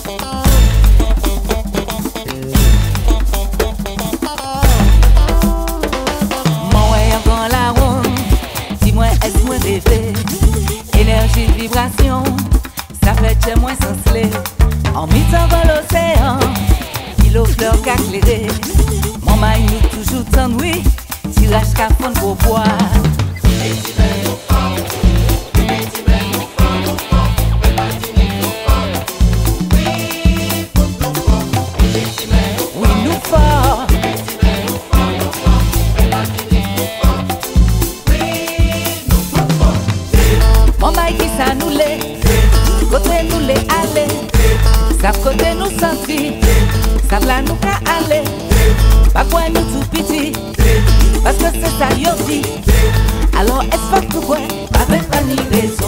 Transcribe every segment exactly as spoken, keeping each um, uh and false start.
Énergie, vibration, ça fait que moins senselé. En mi-temps dans l'océan, il aux fleurs qu'a clairé. Mon maï nous toujours tant oui, tirage qu'a fond pour boire. Oui, nous fort. Mon maï qui ça nous l'est, côté nous l'est aller, ça côté nous sentir, ça là nous qu'à aller, pas quoi nous tout petit, parce que c'est ça yo dit, alors est-ce que pourquoi, avec pas ni raison.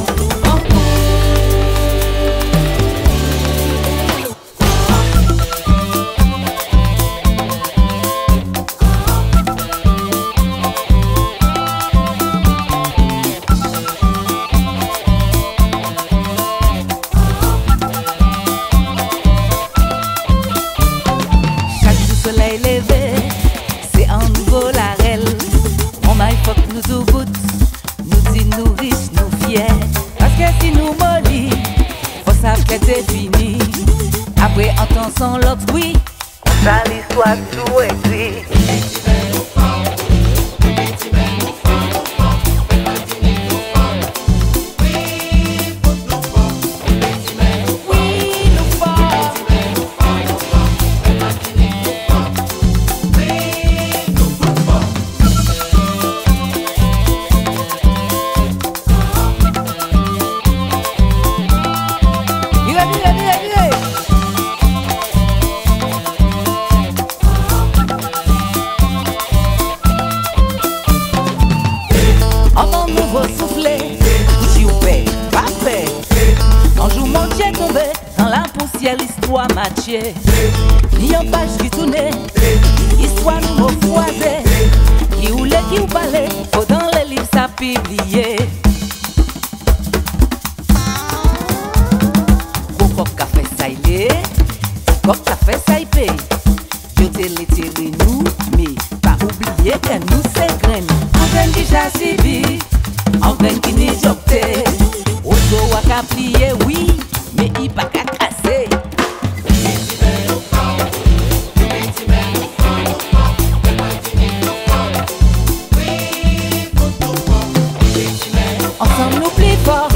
C'est fini. Après entend son l'autre oui, ça l'histoire tout écrit. L'histoire matchée, ni en page qui tournait, histoire nous refroidée, qui roulait, qui ou parlait, faut dans les livres ça publié. Pourquoi café ça y est, pourquoi café ça y paye, yo te l'étiré nous, mais pas oublier que nous c'est graine. En graine déjà suivi, en graine qui n'est jopté, au dos à qu'à plier, oui, mais il pas qu'à casser. Ensemble nous plus fort.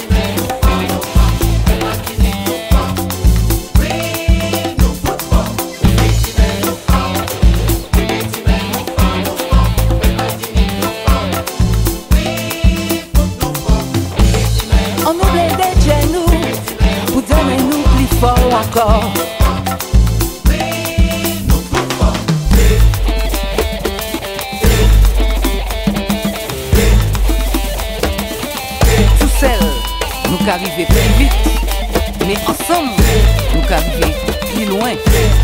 On nous blinde de nous, vous donnez nous plus fort encore. Nous qu'arriver plus vite, mais ensemble, nous qu'arriver plus loin.